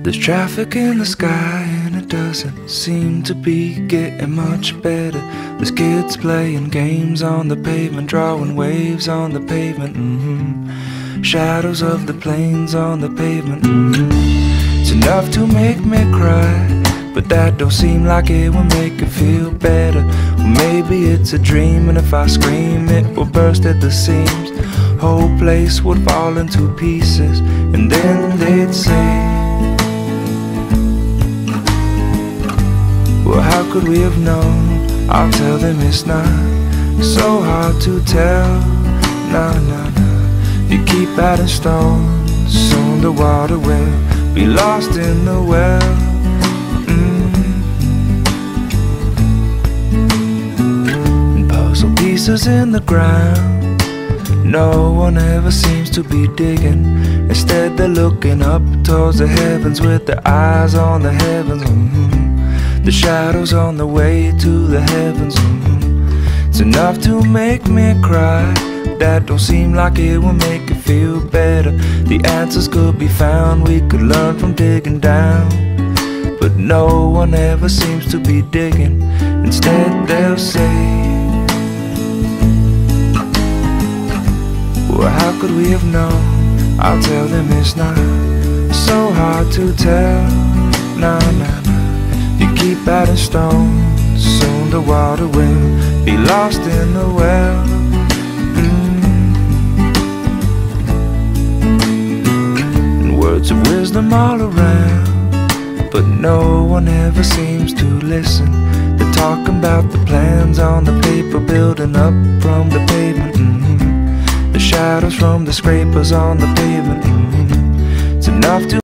There's traffic in the sky and it doesn't seem to be getting much better. There's kids playing games on the pavement, drawing waves on the pavement. Shadows of the planes on the pavement. It's enough to make me cry, but that don't seem like it will make it feel better. Well, maybe it's a dream, and if I scream it will burst at the seams. Whole place would fall into pieces, and then they'd say, well, how could we have known? I'll tell them it's not so hard to tell. Nah, nah, nah. You keep adding stones, soon the water will be lost in the well. And puzzle pieces in the ground, no one ever seems to be digging. Instead they're looking up towards the heavens with their eyes on the heavens. The shadows on the way to the heavens. It's enough to make me cry. That don't seem like it will make it feel better. The answers could be found, we could learn from digging down. But no one ever seems to be digging. Instead they'll say, well, how could we have known? I'll tell them it's not so hard to tell. Nah, nah, nah. You keep adding stones, soon the water will be lost in the well. And words of wisdom all around, but no one ever seems to listen. They're talking about the plans on the paper, building up from the pavement. The shadows from the scrapers on the pavement. It's enough to